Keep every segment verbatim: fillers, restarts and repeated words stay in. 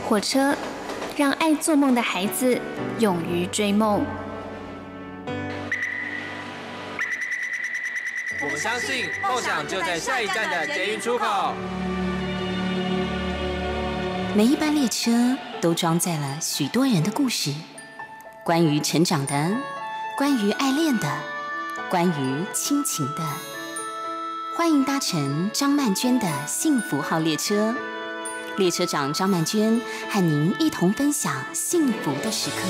火车，让爱做梦的孩子勇于追梦。 我们相信梦想就在下一站的捷运出口。 每一班列车都装载了许多人的故事，关于成长的，关于爱恋的，关于亲情的。欢迎搭乘张曼娟的幸福号列车，列车长张曼娟和您一同分享幸福的时刻。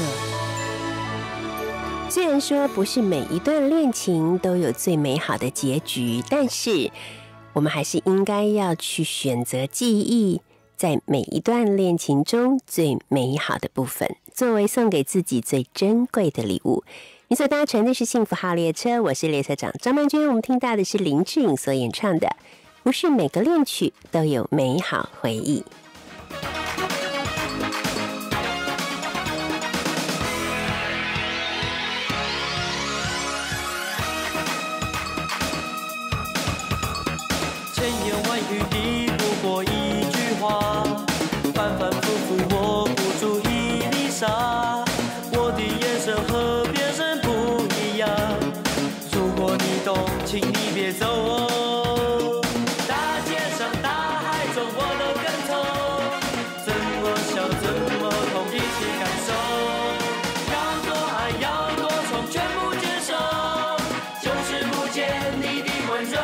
虽然说不是每一段恋情都有最美好的结局，但是我们还是应该要去选择记忆在每一段恋情中最美好的部分，作为送给自己最珍贵的礼物。你所搭乘的是幸福号列车，我是列车长张曼娟。我们听到的是林志颖所演唱的《不是每个恋曲都有美好回忆》。 千言万语抵不过一句话，反反复复我不出一粒沙，我的眼神和别人不一样，如果你懂，请你别走哦。大街上大海中我都跟从，怎么笑怎么痛，一起感受，要多爱要多宠，全部接受，就是不见你的温柔。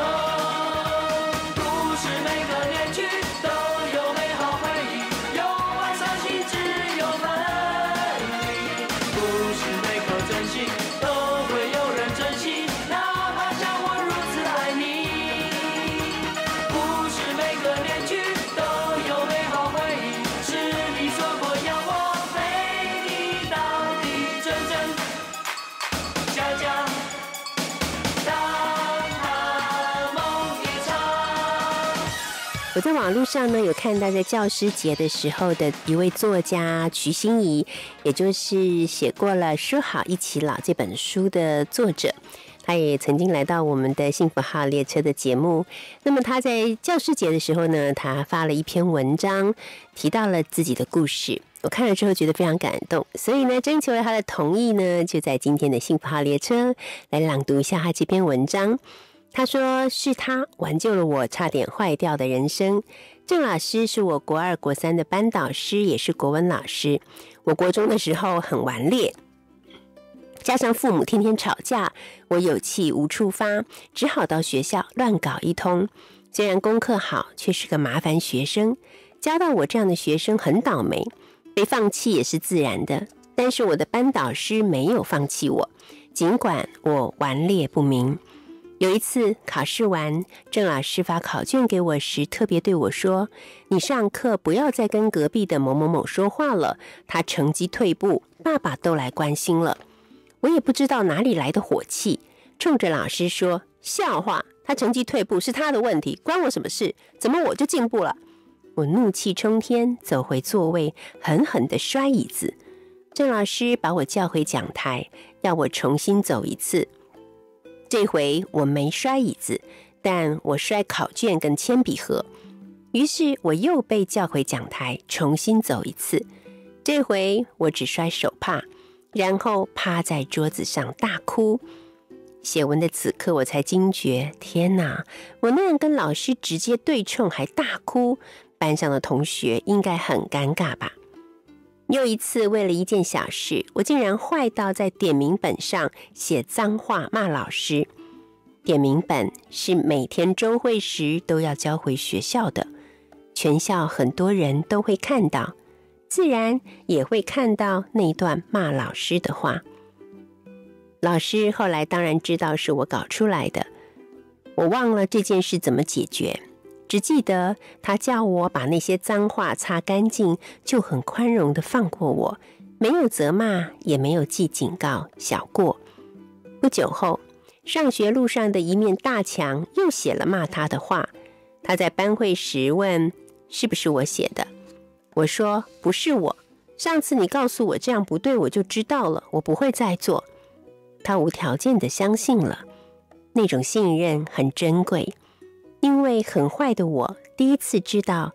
我在网络上呢有看到，在教师节的时候的一位作家瞿欣怡，也就是写过了《说好一起老》这本书的作者，他也曾经来到我们的幸福号列车的节目。那么他在教师节的时候呢，他发了一篇文章，提到了自己的故事。我看了之后觉得非常感动，所以呢征求了他的同意呢，就在今天的幸福号列车来朗读一下他这篇文章。他说，是他挽救了我差点坏掉的人生。郑老师是我国二国三的班导师，也是国文老师。我国中的时候很顽劣，加上父母天天吵架，我有气无处发，只好到学校乱搞一通。虽然功课好，却是个麻烦学生。教到我这样的学生很倒霉，被放弃也是自然的。但是我的班导师没有放弃我，尽管我顽劣不明。有一次考试完，郑老师发考卷给我时，特别对我说，你上课不要再跟隔壁的某某某说话了，他成绩退步，爸爸都来关心了。我也不知道哪里来的火气，冲着老师说，笑话，他成绩退步是他的问题，关我什么事？怎么我就进步了？我怒气冲天，走回座位，狠狠地摔椅子。郑老师把我叫回讲台，要我重新走一次。这回我没摔椅子，但我摔考卷跟铅笔盒。于是我又被叫回讲台，重新走一次。这回我只摔手帕，然后趴在桌子上大哭。写文的此刻我才惊觉，天哪，我那样跟老师直接对冲还大哭，班上的同学应该很尴尬吧。又一次为了一件小事，我竟然坏到在点名本上写脏话骂老师。点名本是每天周会时都要交回学校的，全校很多人都会看到，自然也会看到那段骂老师的话。老师后来当然知道是我搞出来的，我忘了这件事怎么解决，只记得他叫我把那些脏话擦干净，就很宽容地放过我，没有责骂，也没有记警告，小过。不久后，上学路上的一面大墙又写了骂他的话。他在班会时问是不是我写的，我说不是我，上次你告诉我这样不对，我就知道了，我不会再做。他无条件地相信了，那种信任很珍贵，因为很坏的我第一次知道，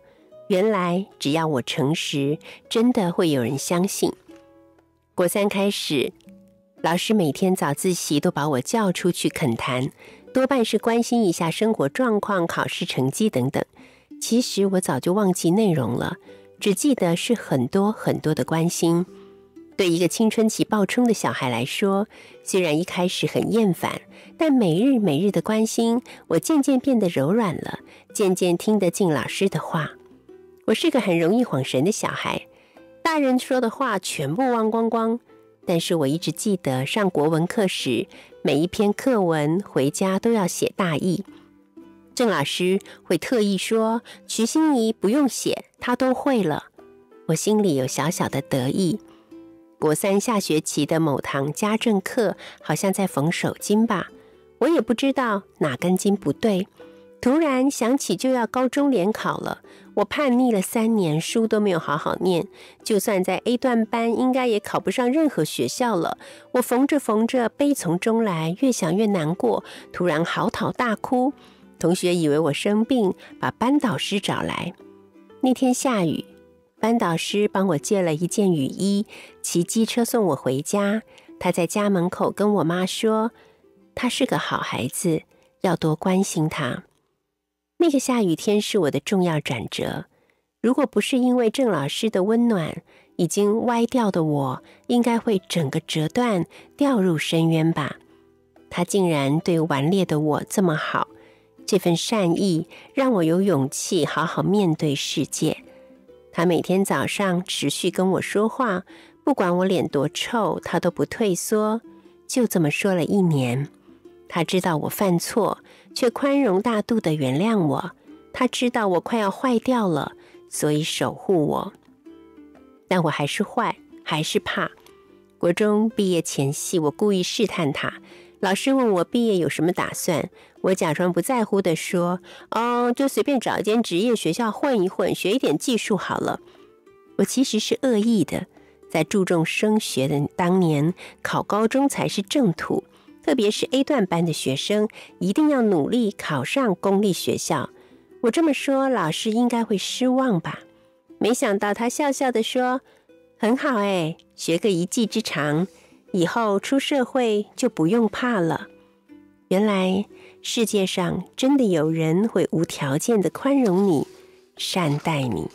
原来只要我诚实，真的会有人相信。国三开始，老师每天早自习都把我叫出去恳谈，多半是关心一下生活状况、考试成绩等等。其实我早就忘记内容了，只记得是很多很多的关心。对一个青春期暴冲的小孩来说，虽然一开始很厌烦，但每日每日的关心，我渐渐变得柔软了，渐渐听得进老师的话。我是个很容易晃神的小孩，大人说的话全部忘光光，但是我一直记得上国文课时，每一篇课文回家都要写大意。郑老师会特意说瞿欣怡不用写，她都会了。我心里有小小的得意。国三下学期的某堂家政课好像在缝手巾吧，我也不知道哪根筋不对，突然想起就要高中联考了，我叛逆了三年，书都没有好好念，就算在 A 段班应该也考不上任何学校了。我缝着缝着悲从中来，越想越难过，突然嚎啕大哭。同学以为我生病，把班导师找来。那天下雨，班导师帮我借了一件雨衣，骑机车送我回家。他在家门口跟我妈说，他是个好孩子，要多关心他。那个下雨天是我的重要转折，如果不是因为郑老师的温暖，已经歪掉的我应该会整个折断，掉入深渊吧。他竟然对顽劣的我这么好，这份善意让我有勇气好好面对世界。他每天早上持续跟我说话，不管我脸多臭，他都不退缩，就这么说了一年。他知道我犯错，却宽容大度地原谅我。他知道我快要坏掉了，所以守护我。但我还是坏，还是怕。国中毕业前夕，我故意试探他。老师问我毕业有什么打算，我假装不在乎地说，哦，就随便找一间职业学校混一混，学一点技术好了。我其实是恶意的，在注重升学的当年，考高中才是正途，特别是 A 段班的学生，一定要努力考上公立学校。我这么说，老师应该会失望吧？没想到他笑笑地说，很好哎，学个一技之长，以后出社会就不用怕了。原来世界上真的有人会无条件的宽容你，善待你。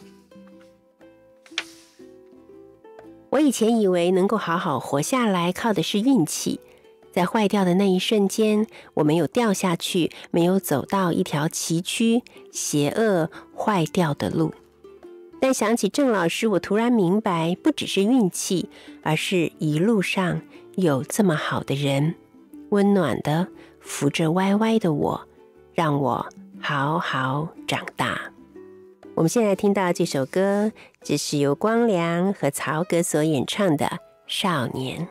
我以前以为能够好好活下来靠的是运气，在坏掉的那一瞬间，我没有掉下去，没有走到一条崎岖、邪恶、坏掉的路。但想起郑老师，我突然明白，不只是运气，而是一路上有这么好的人，温暖的扶着歪歪的我，让我好好长大。我们现在听到这首歌，这是由光良和曹格所演唱的《少年》。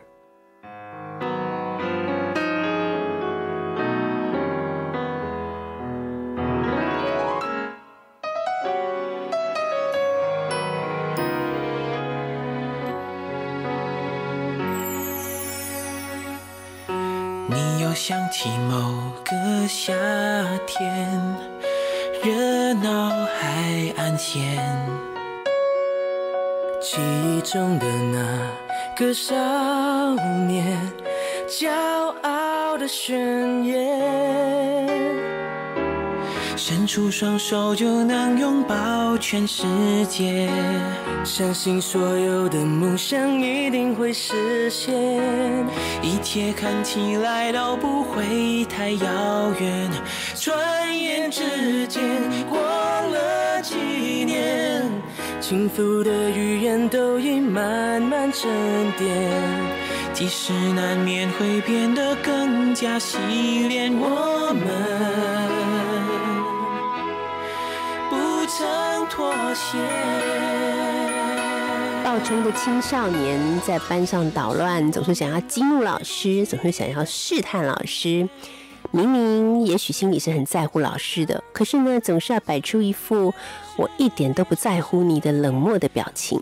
你又想起某个夏天，热闹海岸线，记忆中的那个少年，骄傲的宣言，伸出双手就能拥抱全世界，相信所有的梦想一定会实现，一切看起来都不会太遥远，转眼之间过了几年，轻浮的语言都已慢慢沉淀，即使难免会变得更加洗练，我们不曾妥协。 暴冲的青少年在班上捣乱，总是想要激怒老师，总是想要试探老师。明明也许心里是很在乎老师的，可是呢，总是要摆出一副我一点都不在乎你的冷漠的表情。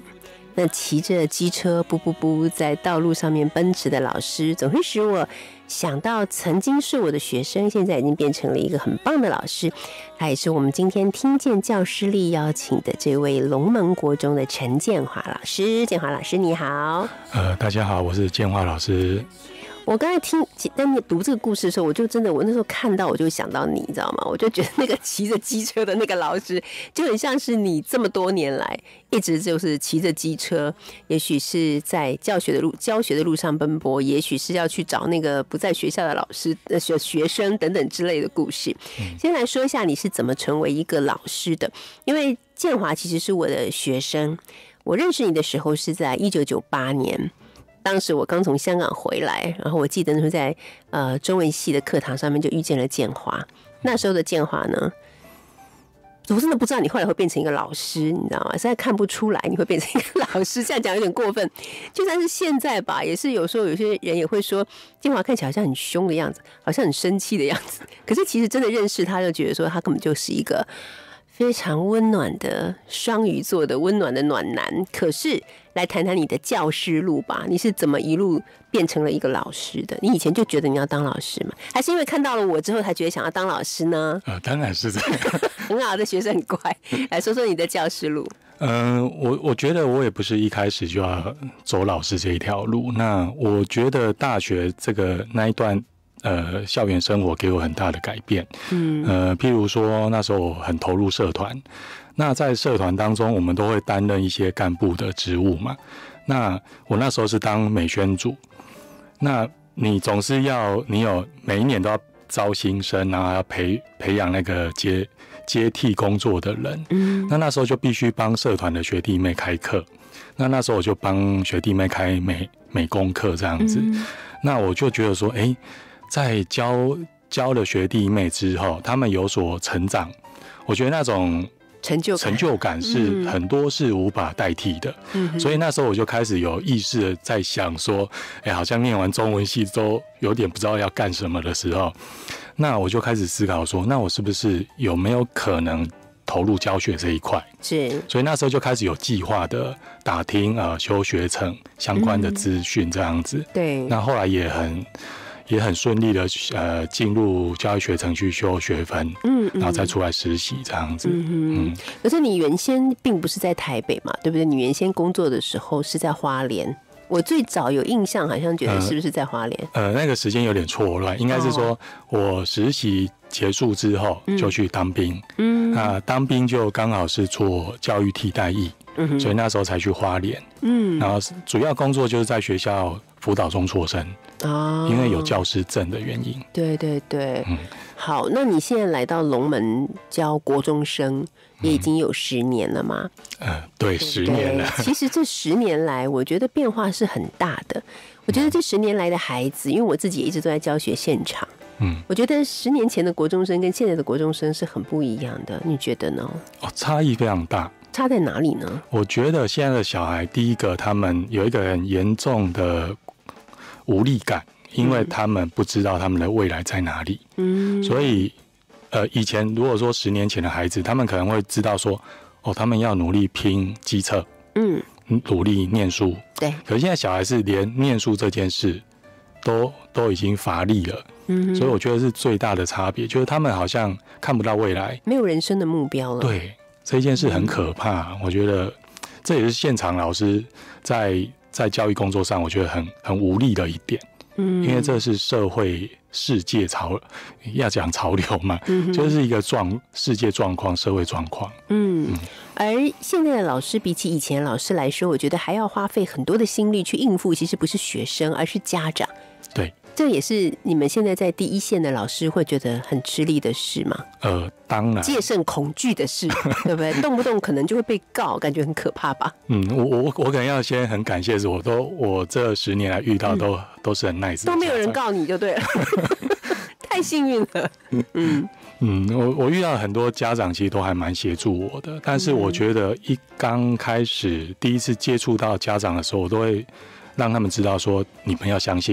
那骑着机车噗噗噗在道路上面奔驰的老师，总会使我想到曾经是我的学生，现在已经变成了一个很棒的老师。他也是我们今天听见教师力邀请的这位龙门国中的陈建华老师。建华老师你好。 呃，大家好，我是建华老师。 我刚才听在你读这个故事的时候，我就真的，我那时候看到我就想到你，你知道吗？我就觉得那个骑着机车的那个老师，就很像是你这么多年来一直就是骑着机车，也许是在教学的路教学的路上奔波，也许是要去找那个不在学校的老师、呃学学生等等之类的故事。先来说一下你是怎么成为一个老师的，因为建华其实是我的学生，我认识你的时候是在一九九八年。当时我刚从香港回来，然后我记得那时候在呃中文系的课堂上面就遇见了建华。那时候的建华呢，我真的不知道你后来会变成一个老师，你知道吗？实在看不出来你会变成一个老师，这样讲有点过分。就算是现在吧，也是有时候有些人也会说建华看起来好像很凶的样子，好像很生气的样子。可是其实真的认识他，就觉得说他根本就是一个非常温暖的双鱼座的温暖的暖男。可是来谈谈你的教师路吧，你是怎么一路变成了一个老师的？你以前就觉得你要当老师吗？还是因为看到了我之后才觉得想要当老师呢？ 呃，当然是这样。 很好的学生很乖，来说说你的教师路。 嗯、呃，我我觉得我也不是一开始就要走老师这一条路。那我觉得大学这个那一段呃校园生活给我很大的改变。嗯，呃，譬如说那时候我很投入社团。那在社团当中，我们都会担任一些干部的职务嘛。那我那时候是当美宣组，那你总是要，你有每一年都要招新生啊，要培培养那个接接替工作的人。嗯，那那时候就必须帮社团的学弟妹开课。那那时候我就帮学弟妹开美美工课这样子。嗯、那我就觉得说，哎、欸，在教教了学弟妹之后，他们有所成长，我觉得那种。 成就感成就感是很多是无法代替的。嗯、所以那时候我就开始有意识的在想说，哎、欸，好像念完中文系都有点不知道要干什么的时候，那我就开始思考说，那我是不是有没有可能投入教学这一块？是，所以那时候就开始有计划的打听呃修学程相关的资讯这样子。嗯、对，那后来也很。也很顺利的呃进入教育学程去修学分，嗯，然后再出来实习这样子。嗯嗯。可是你原先并不是在台北嘛，对不对？你原先工作的时候是在花莲。我最早有印象，好像觉得是不是在花莲？ 呃，呃那个时间有点错乱，应该是说我实习结束之后就去当兵，嗯，那、呃、当兵就刚好是做教育替代役，嗯，所以那时候才去花莲，嗯，然后主要工作就是在学校辅导中辍生。哦，因为有教师证的原因。 对对对，嗯，好，那你现在来到龙门教国中生，也已经有十年了吗？ 嗯、呃，对，十年了。 其实这十年来，我觉得变化是很大的。我觉得这十年来的孩子，因为我自己也一直都在教学现场，嗯，我觉得十年前的国中生跟现在的国中生是很不一样的。你觉得呢？ 哦，差异非常大。 差在哪里呢？ 我觉得现在的小孩，第一个，他们有一个很严重的无力感，因为他们不知道他们的未来在哪里。嗯，所以，呃，以前如果说十年前的孩子，他们可能会知道说，哦，他们要努力拼基测，嗯，努力念书。对。可是现在小孩是连念书这件事都都已经乏力了。嗯，所以我觉得是最大的差别，就是他们好像看不到未来， 没有人生的目标了。 对，这件事很可怕。嗯、我觉得这也是现场老师在。在教育工作上，我觉得很很无力的一点，嗯，因为这是社会世界潮，要讲潮流嘛，嗯，就是一个状世界状况、社会状况， 嗯，嗯。而现在的老师比起以前的老师来说，我觉得还要花费很多的心力去应付，其实不是学生，而是家长。 对。 这也是你们现在在第一线的老师会觉得很吃力的事吗？ 呃，当然， 戒慎恐惧的事，对不对？动不动可能就会被告，感觉很可怕吧？ 嗯，我我我可能要先很感谢，是我都我这十年来遇到都、嗯、都是很 nice， 都没有人告你就对了，太幸运了。嗯嗯，我我遇到很多家长其实都还蛮协助我的，但是我觉得一刚开始第一次接触到家长的时候，我都会让他们知道说，你们要相信我。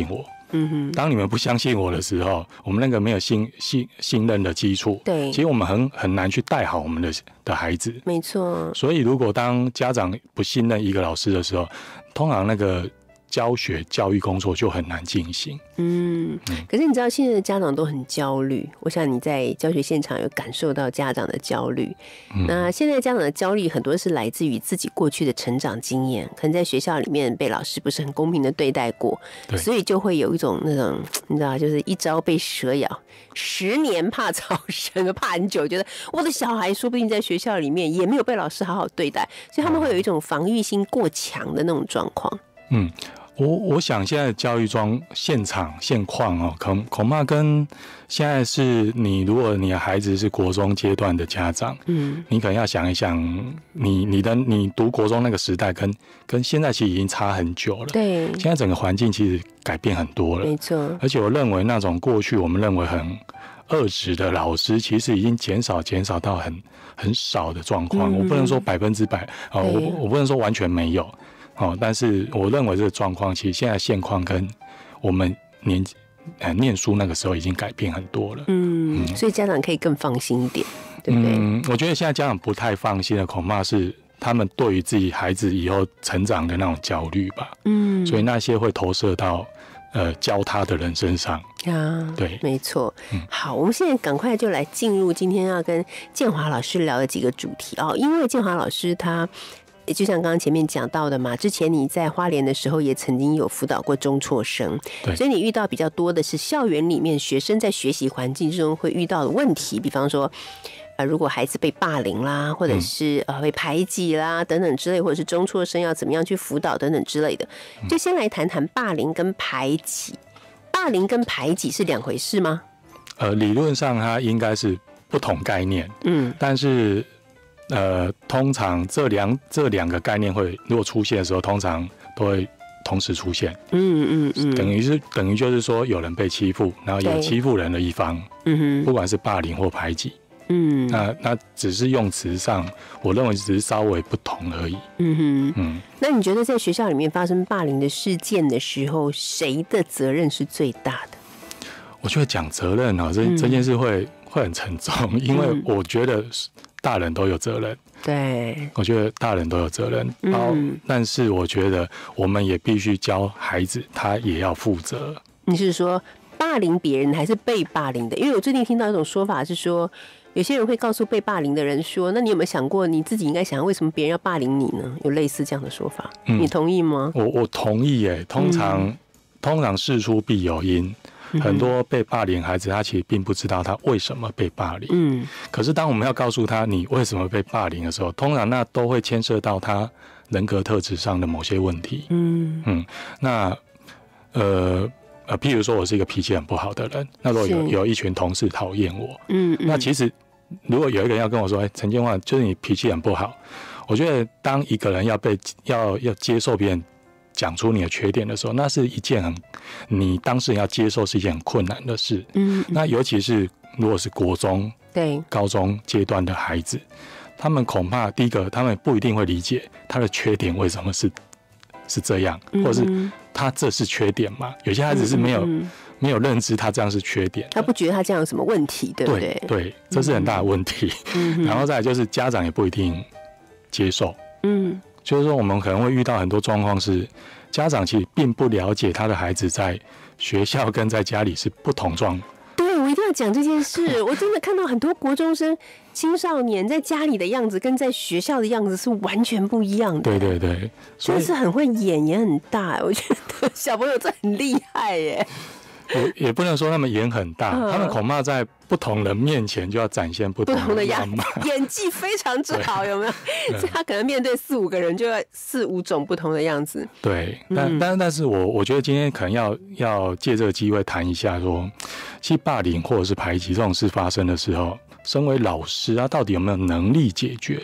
嗯哼， 当你们不相信我的时候，我们那个没有信信信任的基础， 对， 其实我们很很难去带好我们的的孩子。 没错。 所以如果当家长不信任一个老师的时候，通常那个教学教育工作就很难进行。 嗯，可是你知道现在的家长都很焦虑，我想你在教学现场有感受到家长的焦虑。嗯、那现在家长的焦虑很多是来自于自己过去的成长经验，可能在学校里面被老师不是很公平的对待过，所以就会有一种那种你知道，就是一朝被蛇咬，十年怕草绳，怕很久，觉得我的小孩说不定在学校里面也没有被老师好好对待，所以他们会有一种防御心过强的那种状况。 嗯。我我想现在的教育中现场现况哦，恐恐怕跟现在是你，如果你的孩子是国中阶段的家长，嗯，你可能要想一想，你你的你读国中那个时代跟跟现在其实已经差很久了。 对， 现在整个环境其实改变很多了， 没错。而且我认为那种过去我们认为很恶质的老师，其实已经减少减少到很很少的状况。嗯、我不能说百分之百哦，我我不能说完全没有。哦，但是我认为这个状况，其实现在现况跟我们年呃念书那个时候已经改变很多了。 嗯，嗯所以家长可以更放心一点，对不对？ 嗯，我觉得现在家长不太放心的，恐怕是他们对于自己孩子以后成长的那种焦虑吧。嗯，所以那些会投射到呃教他的人身上。 啊， 对， 没错。嗯，好，我们现在赶快就来进入今天要跟建华老师聊的几个主题哦，因为建华老师他。就像刚刚前面讲到的嘛，之前你在花莲的时候也曾经有辅导过中辍生，所以你遇到比较多的是校园里面学生在学习环境中会遇到的问题，比方说，呃，如果孩子被霸凌啦，或者是呃被排挤啦等等之类，或者是中辍生要怎么样去辅导等等之类的，就先来谈谈霸凌跟排挤。霸凌跟排挤是两回事吗？ 呃，理论上它应该是不同概念，嗯，但是。呃，通常这两这两个概念会如果出现的时候，通常都会同时出现。嗯嗯嗯，等于是等于就是说有人被欺负，然后有欺负人的一方，嗯哼，不管是霸凌或排挤，嗯，那那只是用词上，我认为只是稍微不同而已。嗯哼，嗯， 那你觉得在学校里面发生霸凌的事件的时候，谁的责任是最大的？ 我觉得讲责任啊，这、嗯、这件事会会很沉重，因为我觉得。大人都有责任， 对， 我觉得大人都有责任，嗯，但是我觉得我们也必须教孩子，他也要负责。 你是说霸凌别人还是被霸凌的？因为我最近听到一种说法是说，有些人会告诉被霸凌的人说：“那你有没有想过，你自己应该想，为什么别人要霸凌你呢？”有类似这样的说法，嗯、你同意吗？ 我我同意耶。通常、嗯、通常事出必有因。很多被霸凌孩子，他其实并不知道他为什么被霸凌。嗯，可是当我们要告诉他你为什么被霸凌的时候，通常那都会牵涉到他人格特质上的某些问题。嗯嗯，那呃呃，譬如说我是一个脾气很不好的人，那如果有有一群同事讨厌我，嗯，那其实如果有一个人要跟我说，哎，陈建焕，就是你脾气很不好，我觉得当一个人要被要要接受别人讲出你的缺点的时候，那是一件很你当事人要接受是一件很困难的事。嗯，那尤其是如果是国中、对高中阶段的孩子，他们恐怕第一个，他们不一定会理解他的缺点为什么是是这样，或者是他这是缺点嘛？有些孩子是没有、嗯、没有认知他这样是缺点， 他不觉得他这样有什么问题，对不对？ 对，对，这是很大的问题。嗯、然后再来就是家长也不一定接受。嗯。就是说，我们可能会遇到很多状况是，家长其实并不了解他的孩子在学校跟在家里是不同状。 对，我一定要讲这件事。我真的看到很多国中生、青少年在家里的样子跟在学校的样子是完全不一样的。 对对对， 真的是很会演，也很大。我觉得小朋友真的很厉害耶。 我也不能说他们演很大，嗯、他们恐怕在不同人面前就要展现不同的样貌， 演技非常之好，有没有？所以他可能面对四五个人就要四五种不同的样子。 对，但、嗯、但但是我我觉得今天可能要要借这个机会谈一下说，说其实霸凌或者是排挤这种事发生的时候，身为老师啊，到底有没有能力解决？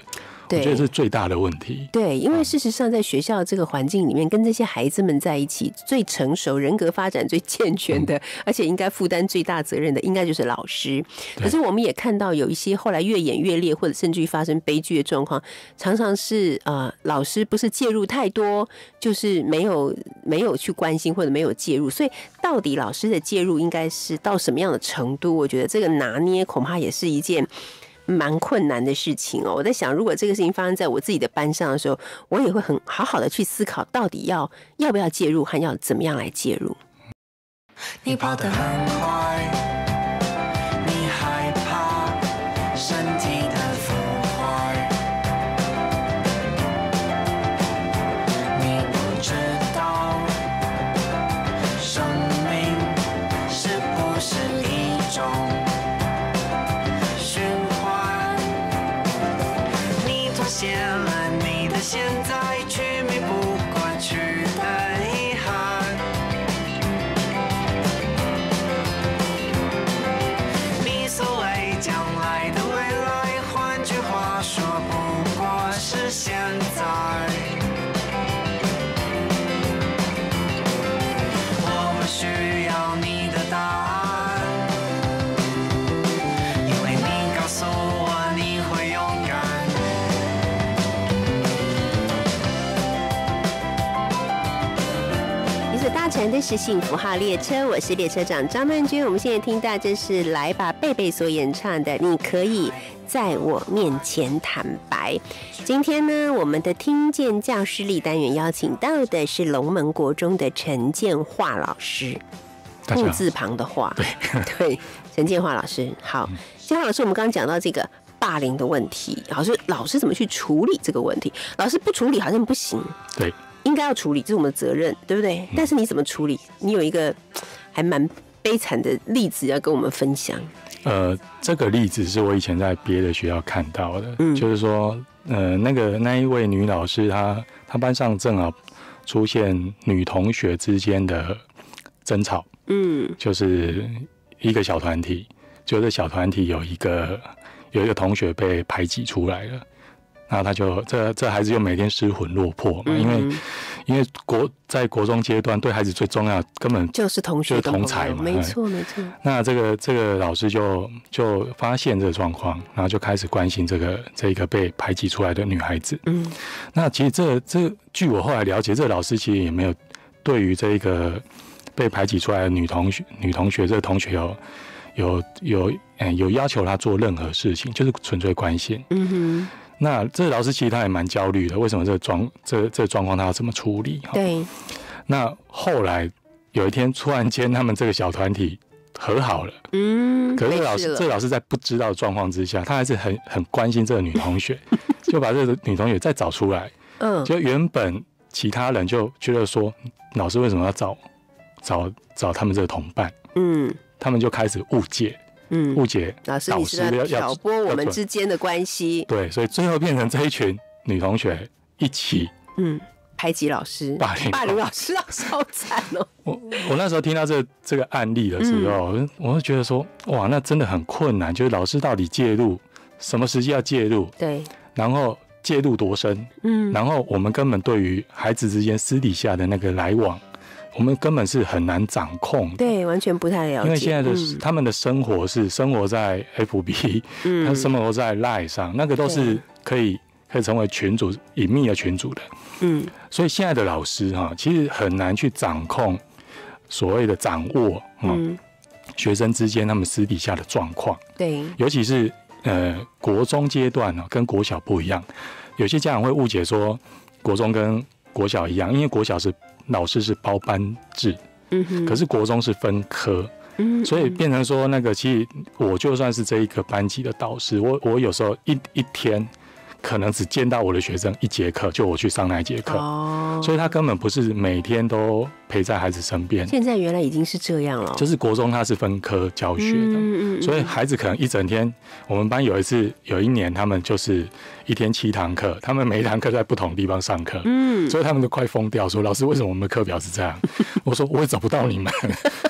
我觉得是最大的问题。 对，因为事实上在学校这个环境里面，跟这些孩子们在一起，最成熟、人格发展最健全的，嗯、而且应该负担最大责任的，应该就是老师。可是我们也看到有一些后来越演越烈，或者甚至于发生悲剧的状况，常常是呃老师不是介入太多，就是没有没有去关心或者没有介入。所以到底老师的介入应该是到什么样的程度？我觉得这个拿捏恐怕也是一件蛮困难的事情哦。我在想，如果这个事情发生在我自己的班上的时候，我也会很好好的去思考，到底要要不要介入，和要怎么样来介入。 你跑得很快，你害怕身体的腐坏，你不知道生命是不是一种循环，你妥协了你的现在，去弥补过去的遗憾，你所谓将来的未来，换句话说不过是现在，我不需要你的答案，因为你告诉我你会勇敢。 你所搭乘的是幸福号列车，我是列车长张曼君。我们现在听到这是来吧贝贝所演唱的《你可以在我面前坦白》。今天呢，我们的听见教师力单元邀请到的是龙门国中的陈建化老师，木字旁的化，对对，陈建化老师。好，建化老师，我们刚刚讲到这个霸凌的问题，老师老师怎么去处理这个问题？老师不处理好像不行， 对， 应该要处理，这是我们的责任，对不对？嗯、但是你怎么处理？你有一个还蛮悲惨的例子要跟我们分享。 呃，这个例子是我以前在别的学校看到的，嗯、就是说，呃，那个那一位女老师她，她她班上正好出现女同学之间的争吵，嗯，就是一个小团体，就是小团体有一个有一个同学被排挤出来了。然后他就这这孩子就每天失魂落魄嘛，因为、嗯、因为国在国中阶段对孩子最重要根本就是同学就是同才嘛， 没错没错。 那这个这个老师就就发现这个状况，然后就开始关心这个这个被排挤出来的女孩子。嗯，那其实这这据我后来了解，这个老师其实也没有对于这个被排挤出来的女同学女同学这个同学有有有嗯有要求他做任何事情，就是纯粹关心。嗯哼。那这个老师其实他也蛮焦虑的，为什么这个状这这个状况他要怎么处理？ 对。 那后来有一天，突然间他们这个小团体和好了。嗯。可是老师这个老师在不知道的状况之下，他还是很很关心这个女同学，就把这个女同学再找出来。嗯。就原本其他人就觉得说，老师为什么要找找找他们这个同伴？嗯。他们就开始误解。嗯，误解老师，你是在挑拨我们之间的关系。 对，所以最后变成这一群女同学一起， 嗯，排挤老师，霸凌霸凌老师，老师好惨哦。 我我那时候听到这这个案例的时候，嗯、我就觉得说，哇，那真的很困难，就是老师到底介入什么时机要介入？ 对， 然后介入多深？嗯，然后我们根本对于孩子之间私底下的那个来往。我们根本是很难掌控的， 对，完全不太了解。 因为现在的、嗯、他们的生活是生活在 F B， 嗯，他生活在 Line 上，那个都是可以可以成为群组隐秘的群组的，嗯，所以现在的老师哈，其实很难去掌控所谓的掌握，嗯，学生之间他们私底下的状况， 对， 尤其是呃国中阶段呢，跟国小不一样，有些家长会误解说国中跟国小一样，因为国小是老师是包班制，嗯哼，可是国中是分科，嗯，所以变成说那个，其实我就算是这一个班级的导师，我我有时候一一天可能只见到我的学生一节课，就我去上那一节课，哦，所以他根本不是每天都陪在孩子身边。 现在原来已经是这样了， 就是国中他是分科教学的，嗯嗯嗯，所以孩子可能一整天，我们班有一次有一年他们就是一天七堂课，他们每一堂课在不同地方上课，嗯，所以他们都快疯掉，说老师为什么我们的课表是这样？我说我也找不到你们。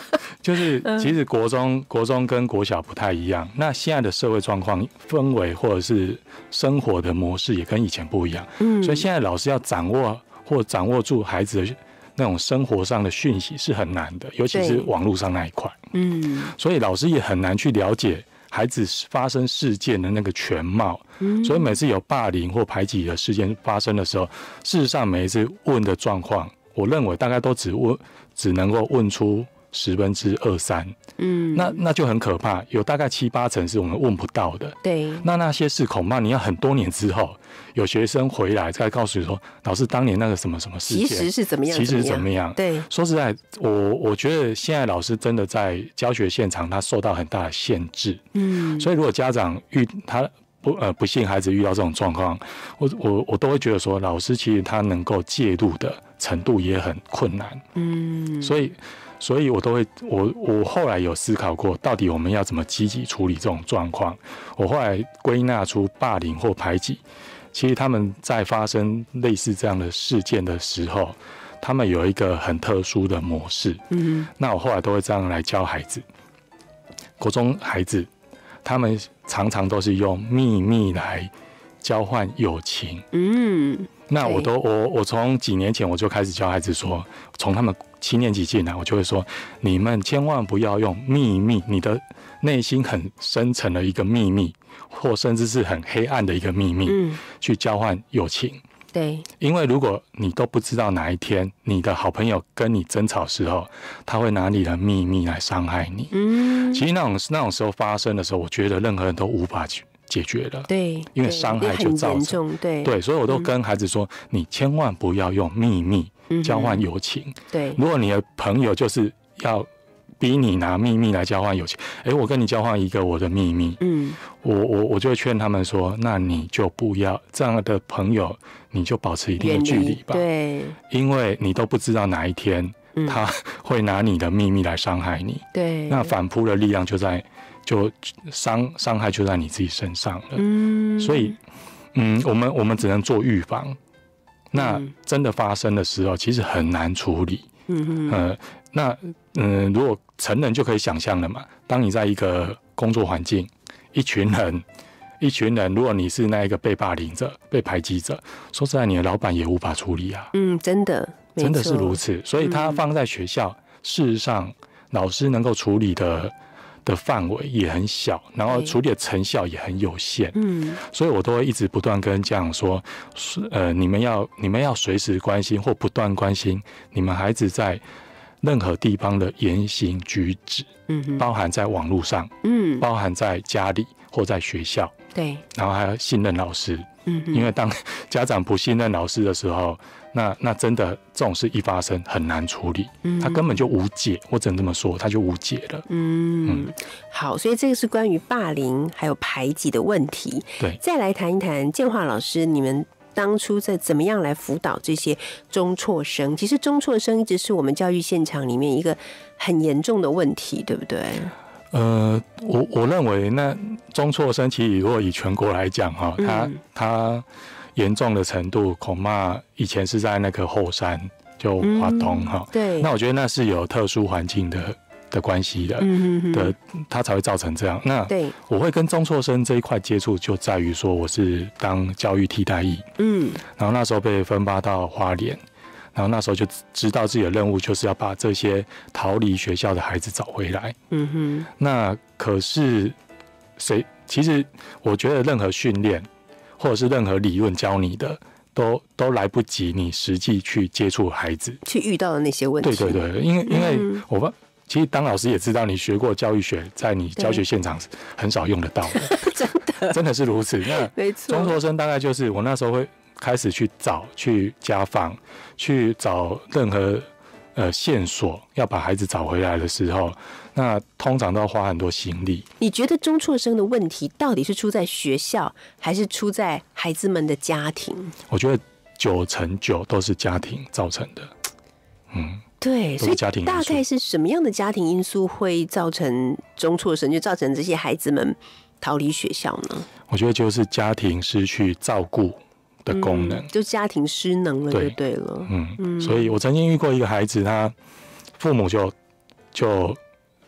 就是其实国中国中跟国小不太一样，那现在的社会状况、氛围或者是生活的模式也跟以前不一样，嗯，所以现在老师要掌握或掌握住孩子的那种生活上的讯息是很难的，尤其是网络上那一块，嗯，所以老师也很难去了解孩子发生事件的那个全貌，嗯，所以每次有霸凌或排挤的事件发生的时候，事实上每一次问的状况，我认为大概都只问只能够问出十分之二三，嗯，那那就很可怕，有大概七八成是我们问不到的。对，那那些事恐怕你要很多年之后，有学生回来再告诉你说，老师当年那个什么什么事件， 其实是怎么样， 其实是怎么样。对，说实在，我我觉得现在老师真的在教学现场，他受到很大的限制。嗯，所以如果家长遇他不呃不幸孩子遇到这种状况，我我我都会觉得说，老师其实他能够介入的程度也很困难。嗯，所以。所以我都会，我我后来有思考过，到底我们要怎么积极处理这种状况。我后来归纳出霸凌或排挤，其实他们在发生类似这样的事件的时候，他们有一个很特殊的模式。嗯，那我后来都会这样来教孩子。国中孩子，他们常常都是用秘密来交换友情。嗯。那我都我我从几年前我就开始教孩子说，从他们七年级进来，我就会说，你们千万不要用秘密，你的内心很深层的一个秘密，或甚至是很黑暗的一个秘密，嗯，去交换友情。对，因为如果你都不知道哪一天你的好朋友跟你争吵的时候，他会拿你的秘密来伤害你。嗯，其实那种那种时候发生的时候，我觉得任何人都无法去解决了，对，因为伤害就造成，对对，所以我都跟孩子说，嗯，你千万不要用秘密交换友情，嗯，对，如果你的朋友就是要逼你拿秘密来交换友情，哎，欸，我跟你交换一个我的秘密，嗯，我我我就会劝他们说，那你就不要这样的朋友，你就保持一定的距离吧，对，因为你都不知道哪一天他会拿你的秘密来伤害你，对，那反扑的力量就在。就伤伤害就在你自己身上了，嗯，所以，嗯，我们我们只能做预防。那真的发生的时候，其实很难处理，嗯呃，那嗯、呃，如果成人就可以想象了嘛。当你在一个工作环境，一群人，一群人，如果你是那一个被霸凌者、被排挤者，说实在，你的老板也无法处理啊。嗯，真的，真的是如此。所以他放在学校，嗯，事实上，老师能够处理的。的范围也很小，然后处理的成效也很有限，嗯，所以我都会一直不断跟家长说，呃，你们要你们要随时关心或不断关心你们孩子在任何地方的言行举止，嗯，包含在网络上，嗯，包含在家里或在学校，对，然后还要信任老师，嗯，因为当家长不信任老师的时候，那那真的这种事一发生很难处理，嗯，他根本就无解，我只能这么说，他就无解了。嗯，嗯好，所以这个是关于霸凌还有排挤的问题。对，再来谈一谈建华老师，你们当初在怎么样来辅导这些中辍生？其实中辍生一直是我们教育现场里面一个很严重的问题，对不对？ 呃，我我认为那中辍生其实如果以全国来讲哈，他他严重的程度恐怕以前是在那个后山就华东哈，对，那我觉得那是有特殊环境的的关系的，嗯哼哼的，它才会造成这样。那对，我会跟中辍生这一块接触，就在于说我是当教育替代役，嗯，然后那时候被分发到花莲。然后那时候就知道自己的任务就是要把这些逃离学校的孩子找回来。嗯哼。那可是谁？其实我觉得任何训练或者是任何理论教你的，都都来不及你实际去接触孩子， 去遇到的那些问题。 对对对，因为因为我们其实当老师也知道，你学过教育学，在你教学现场很少用得到的。真的，真的是如此。那没错。中辍生大概就是我那时候会。开始去找、去家访、去找任何呃线索，要把孩子找回来的时候，那通常都要花很多心力。 你觉得中辍生的问题到底是出在学校，还是出在孩子们的家庭？ 我觉得九成九都是家庭造成的。嗯， 对，所以大概是什么样的家庭因素会造成中辍生，就造成这些孩子们逃离学校呢？ 我觉得就是家庭失去照顾的功能，嗯， 就家庭失能了，就对了。 嗯嗯，所以我曾经遇过一个孩子，他父母就就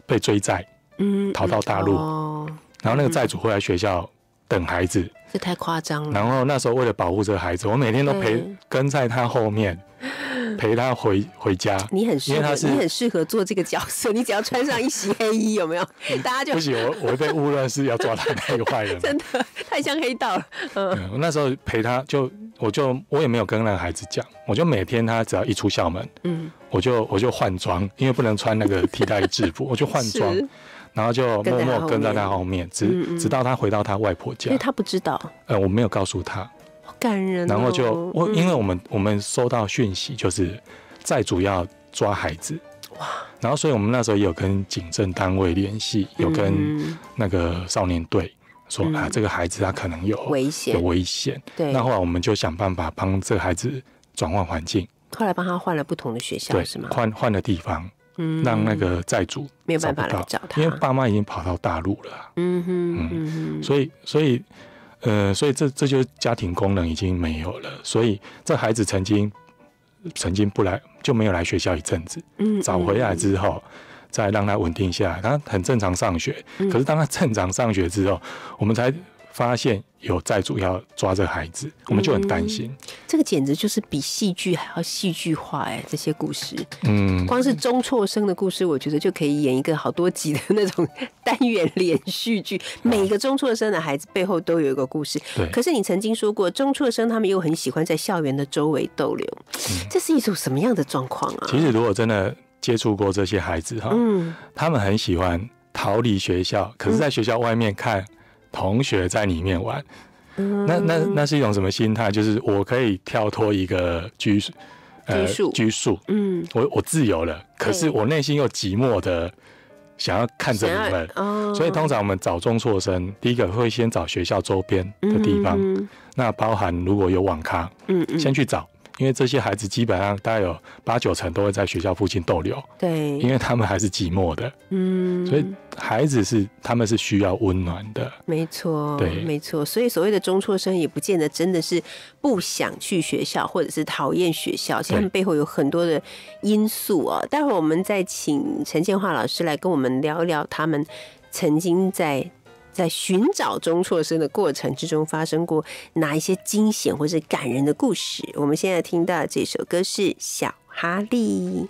被追债， 嗯， 逃到大陆， 哦， 然后那个债主会来学校等孩子， 这太夸张了。 然后那时候为了保护这个孩子，我每天都陪跟在他后面。陪他回回家， 你很适合，你很适合做这个角色。你只要穿上一袭黑衣，有没有？大家就不行，我我会被误认是要抓他那个坏人， 真的太像黑道了。嗯， 我那时候陪他就，我就我也没有跟那个孩子讲，我就每天他只要一出校门，嗯，我就我就换装，因为不能穿那个替代制服，我就换装，然后就默默跟在他后面，直嗯嗯直到他回到他外婆家， 因为他不知道， 呃，我没有告诉他。 感人、哦， 然后就我，因为我们、嗯、我们收到讯息，就是债主要抓孩子，哇！然后所以我们那时候也有跟警政单位联系，有跟那个少年队说、嗯、啊，这个孩子他可能有危险， 有危险。对。那后来我们就想办法帮这个孩子转换环境， 后来帮他换了不同的学校，是吗？ 换换了地方，嗯，让那个债主没有办法来找他， 因为爸妈已经跑到大陆了、啊。嗯哼，嗯哼，所以所以。呃，所以这这就是家庭功能已经没有了，所以这孩子曾经曾经不来就没有来学校一阵子，嗯，找回来之后，再让他稳定下来，他很正常上学。嗯、可是当他正常上学之后，我们才发现有债主要抓这孩子，我们就很担心、嗯。 这个简直就是比戏剧还要戏剧化哎！这些故事，嗯，光是中辍生的故事，我觉得就可以演一个好多集的那种单元连续剧。每个中辍生的孩子背后都有一个故事。对。可是你曾经说过，中辍生他们又很喜欢在校园的周围逗留，嗯、这是一种什么样的状况啊？ 其实如果真的接触过这些孩子哈，嗯，他们很喜欢逃离学校，可是在学校外面看。同学在里面玩，嗯、那那那是一种什么心态？就是我可以跳脱一个拘束， 呃， 拘束，嗯，我我自由了，可是我内心又寂寞的想要看着你们，哦、所以通常我们找中辍生，第一个会先找学校周边的地方，嗯、那包含如果有网咖，嗯嗯，先去找。因为这些孩子基本上大概有八九成都会在学校附近逗留，对，因为他们还是寂寞的，嗯，所以孩子是他们是需要温暖的， 没错，对，没错。所以所谓的中辍生也不见得真的是不想去学校，或者是讨厌学校，其实他们背后有很多的因素啊。待会儿我们再请陈建华老师来跟我们聊一聊他们曾经在。在寻找中辍生的过程之中，发生过哪一些惊险或是感人的故事？我们现在听到的这首歌是《小哈利》。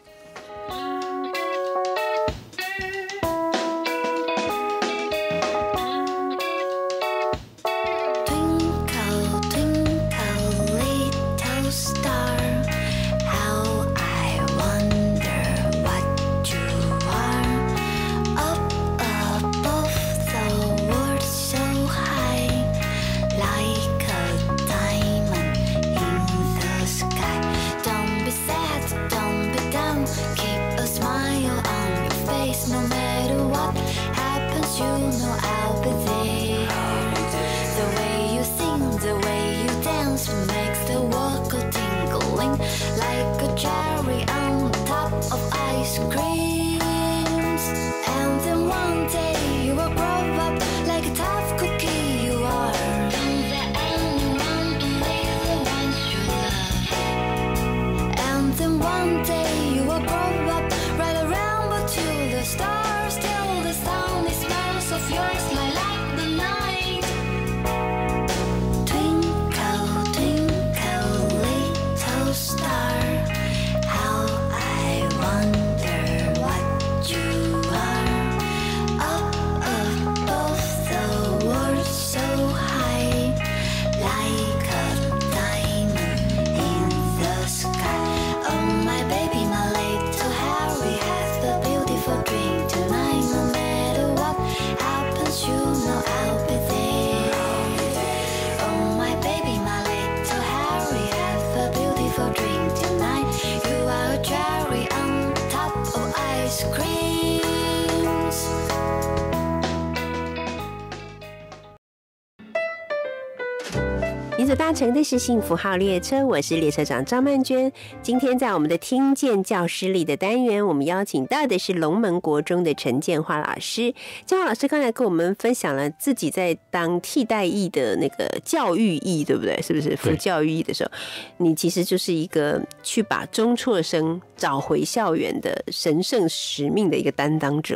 你所搭乘的是幸福号列车，我是列车长张曼娟。今天在我们的听见教室里的单元，我们邀请到的是龙门国中的陈建华老师。建华老师刚才跟我们分享了自己在当替代役的那个教育役，对不对？是不是服教育役的时候，你其实就是一个去把中辍生找回校园的神圣使命的一个担当者。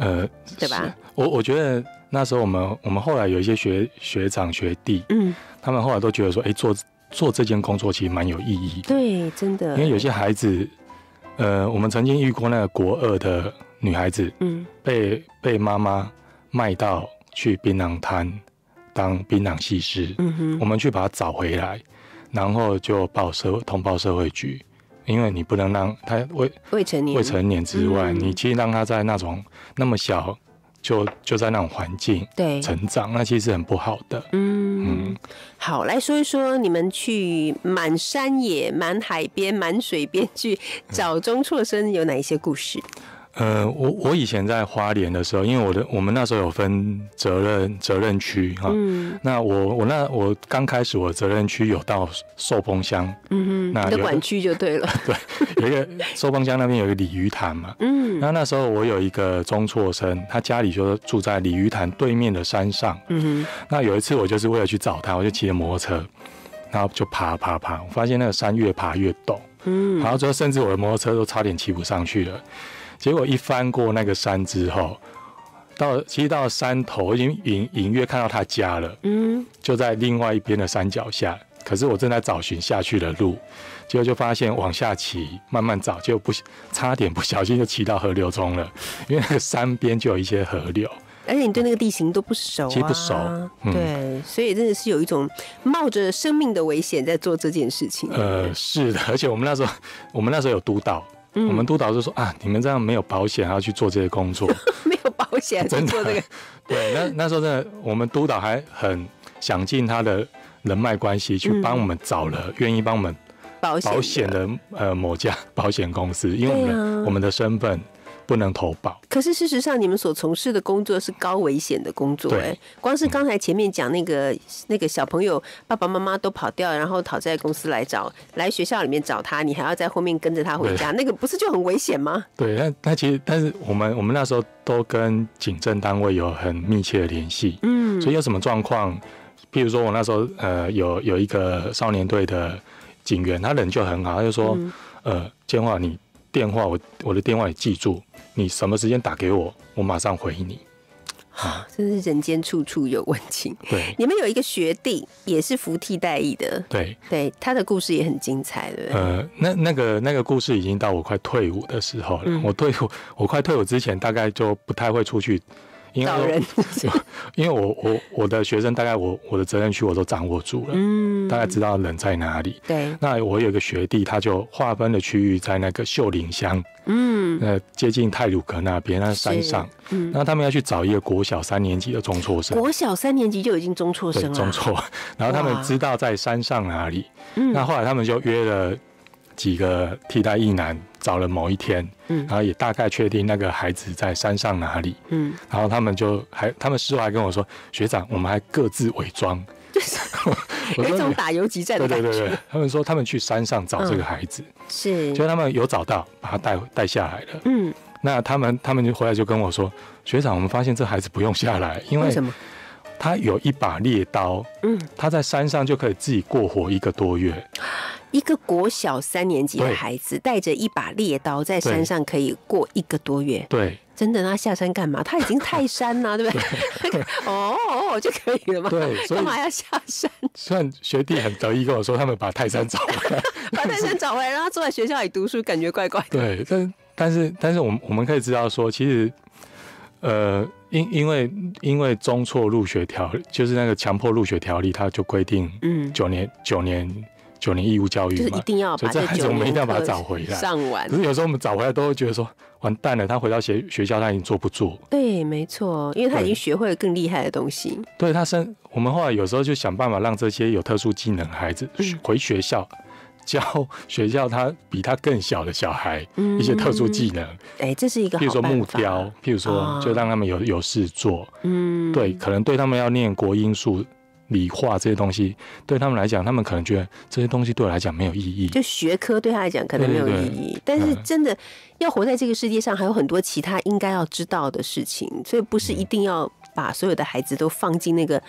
呃， 对吧？ 我我觉得那时候我们我们后来有一些学学长学弟， 嗯， 他们后来都觉得说，哎、欸，做做这件工作其实蛮有意义的。 对，真的。 因为有些孩子，呃，我们曾经遇过那个国二的女孩子，嗯，被被妈妈卖到去槟榔摊当槟榔西施，嗯哼，我们去把她找回来，然后就报社通报社会局。因为你不能让他未未成年未成年之外， 嗯、 你其实让他在那种那么小就就在那种环境对成长，那其实很不好的。 嗯嗯，好，来说一说你们去满山野、满海边、满水边去找中辍生有哪一些故事？ 呃，我我以前在花莲的时候，因为我的我们那时候有分责任责任区哈，嗯，那我我那我刚开始我的责任区有到寿丰乡， 嗯哼，那你的管区就对了， 对，有一个寿丰乡那边有一个鲤鱼潭嘛，嗯，那那时候我有一个中辍生，他家里就住在鲤鱼潭对面的山上，嗯哼，那有一次我就是为了去找他，我就骑着摩托车，然后就爬爬爬，我发现那个山越爬越陡，嗯，然后最后甚至我的摩托车都差点骑不上去了。结果一翻过那个山之后，到其实到了山头，我已经隐隐约看到他家了，嗯，就在另外一边的山脚下。可是我正在找寻下去的路，结果就发现往下骑，慢慢找，结果不差点不小心就骑到河流中了，因为那个山边就有一些河流。 而且你对那个地形都不熟、啊， 其实不熟， 嗯、对，所以真的是有一种冒着生命的危险在做这件事情。 呃，是的，而且我们那时候，我们那时候有督导。嗯、我们督导就说啊，你们这样没有保险，还要去做这些工作， 没有保险去做这个。 对，那那时候真的，我们督导还很想尽他的人脉关系去帮我们找了愿意帮我们保险的呃某家保险公司，因为我们的、啊、我们的身份不能投保。 可是事实上，你们所从事的工作是高危险的工作、欸，哎，光是刚才前面讲那个、嗯、那个小朋友爸爸妈妈都跑掉，然后讨债公司来找，来学校里面找他，你还要在后面跟着他回家，那个不是就很危险吗？ 对，那那其实，但是我们我们那时候都跟警政单位有很密切的联系，嗯，所以有什么状况，譬如说我那时候呃有有一个少年队的警员，他人就很好，他就说，嗯、呃，建华你电话我我的电话你记住。你什么时间打给我，我马上回你。 啊，真是人间处处有温情。 对， 你们有一个学弟也是服替代役的， 对对，他的故事也很精彩，对不对？ 呃，那那个那个故事已经到我快退伍的时候了。嗯、我退伍，我快退伍之前，大概就不太会出去。因找人， 因为我我我的学生大概我我的责任区我都掌握住了，嗯，大概知道人在哪里。 对， 那我有一个学弟，他就划分的区域在那个秀林乡，嗯，呃，接近太鲁阁那边，那山上，嗯，那他们要去找一个国小三年级的中辍生， 国小三年级就已经中辍生了， 中辍，然后他们知道在山上哪里，那后来他们就约了几个替代役男。找了某一天，嗯，然后也大概确定那个孩子在山上哪里，嗯，然后他们就还，他们事后还跟我说，学长，我们还各自伪装， 有一种打游击战的感觉。 对对对对，他们说他们去山上找这个孩子，嗯、 是， 结果他们有找到，把他带带下来了，嗯，那他们他们就回来就跟我说，学长，我们发现这孩子不用下来，因为为什么？ 他有一把猎刀，嗯，他在山上就可以自己过活一个多月。 一个国小三年级的孩子带着一把猎刀在山上可以过一个多月， 对， 真的，他下山干嘛？他已经泰山了，对不对？哦哦，就可以了吗？ 对， 干嘛要下山？ 虽然学弟很得意跟我说，他们把泰山找回来， 把泰山找回来，让他坐在学校里读书，感觉怪怪的。 对，但但是但是我们我们可以知道说，其实，呃，因因为因为中辍入学条例，就是那个强迫入学条例，它就规定，嗯，九年九年。九年义务教育嘛， 就是一定要把这九年我们一定要把它找回来上完。 可是有时候我们找回来都会觉得说，完蛋了，他回到学学校他已经坐不住。 对，没错，因为他已经学会了更厉害的东西。 对他生，我们后来有时候就想办法让这些有特殊技能的孩子回学校。嗯，教学校他比他更小的小孩一些特殊技能， 哎、欸，这是一个好办法。 譬如说木雕，譬如说就让他们有有事做，嗯，对，可能对他们要念国英数。理化这些东西对他们来讲，他们可能觉得这些东西对我来讲没有意义， 就学科对他来讲可能没有意义。对对对，但是真的要活在这个世界上，还有很多其他应该要知道的事情，所以不是一定要把所有的孩子都放进那个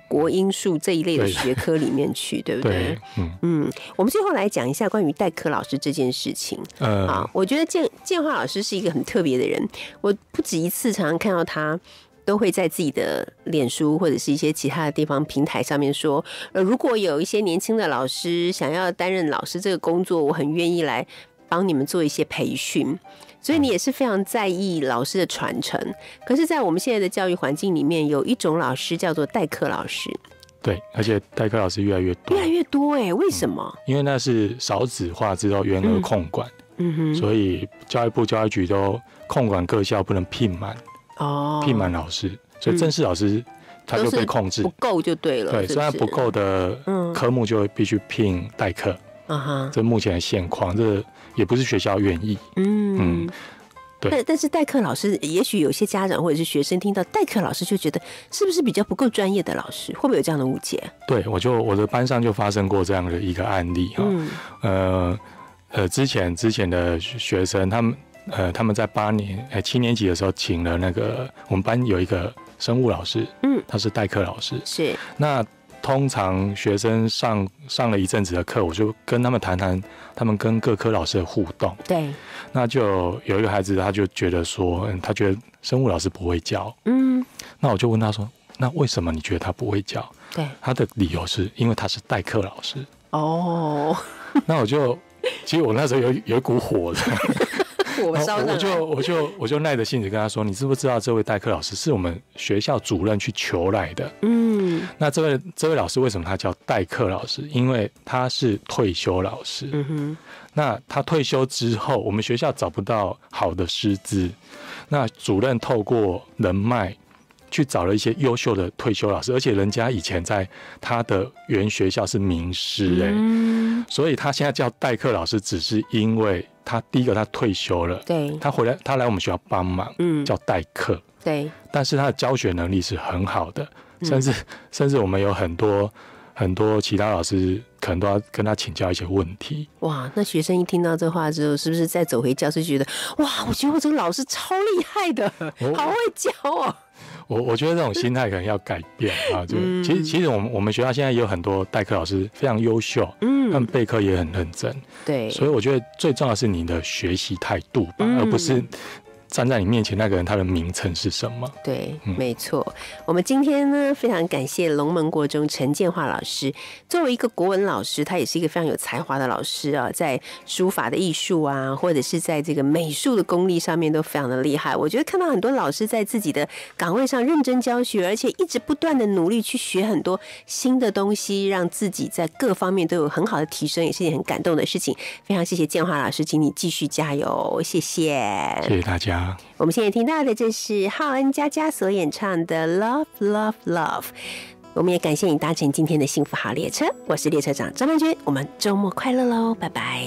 国英数这一类的学科里面去， 对, 对不对？ 对，嗯嗯，我们最后来讲一下关于代课老师这件事情。 呃， 啊，我觉得建建华老师是一个很特别的人，我不止一次常常看到他。都会在自己的脸书或者是一些其他的地方平台上面说，呃，如果有一些年轻的老师想要担任老师这个工作，我很愿意来帮你们做一些培训。所以你也是非常在意老师的传承。可是，在我们现在的教育环境里面，有一种老师叫做代课老师。 对，而且代课老师越来越多， 越来越多哎、欸，为什么、 嗯？因为那是少子化之后员额控管，嗯哼，所以教育部教育局都控管各校不能聘满。哦，聘满老师，所以正式老师他就被控制， 不够就对了。 对，虽然不够的科目就必须聘代课。啊哈，这目前的现况，这也不是学校愿意。嗯嗯，对。 但但是代课老师，也许有些家长或者是学生听到代课老师就觉得是不是比较不够专业的老师？会不会有这样的误解？ 对，我就我的班上就发生过这样的一个案例哈。嗯、呃呃，之前之前的学生他们。呃，他们在八年、呃七年级的时候，请了那个我们班有一个生物老师，嗯，他是代课老师， 是。 那通常学生上上了一阵子的课，我就跟他们谈谈他们跟各科老师的互动。 对。 那就有一个孩子，他就觉得说，嗯，他觉得生物老师不会教，嗯。那我就问他说，那为什么你觉得他不会教？ 对。 他的理由是因为他是代课老师。 哦。 那我就，其实我那时候有有一股火的。 我, 我就我就我就耐着性子跟他说：“你知不知道这位代课老师是我们学校主任去求来的？嗯，那这位这位老师为什么他叫代课老师？因为他是退休老师。嗯哼，那他退休之后，我们学校找不到好的师资，那主任透过人脉去找了一些优秀的退休老师，而且人家以前在他的原学校是名师哎、欸嗯，所以他现在叫代课老师，只是因为。”他第一个，他退休了， 对， 他回来，他来我们学校帮忙，嗯，叫代课， 对， 但是他的教学能力是很好的，甚至、嗯、甚至我们有很多很多其他老师可能都要跟他请教一些问题。 哇，那学生一听到这话之后，是不是再走回教室觉得，哇，我觉得我这个老师超厉害的，好会教哦。 我我觉得这种心态可能要改变啊，就、嗯、其实其实我们我们学校现在也有很多代课老师非常优秀，嗯，他们备课也很认真， 对， 所以我觉得最重要的是你的学习态度吧，嗯、而不是站在你面前那个人他的名称是什么？ 对，嗯、没错。我们今天呢，非常感谢龙门国中陈建华老师，作为一个国文老师，他也是一个非常有才华的老师啊，在书法的艺术啊，或者是在这个美术的功力上面都非常的厉害。我觉得看到很多老师在自己的岗位上认真教学，而且一直不断的努力去学很多新的东西，让自己在各方面都有很好的提升，也是一件很感动的事情。非常谢谢建华老师，请你继续加油，谢谢， 谢谢大家。 我们现在听到的这是浩恩佳佳所演唱的 Love Love Love。 我们也感谢你搭乘今天的幸福号列车，我是列车长张曼娟，我们周末快乐喽，拜拜。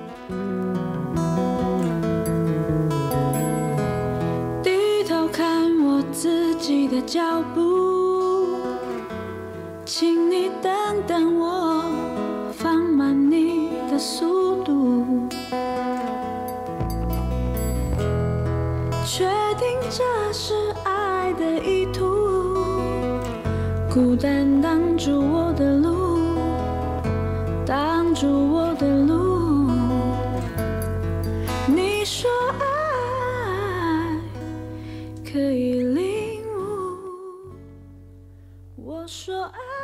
低头看我自己的脚步，请你等等我，放慢你的速度，确定这是爱的意图，孤单挡住我的路，挡住我的路。你说爱可以领悟，我说爱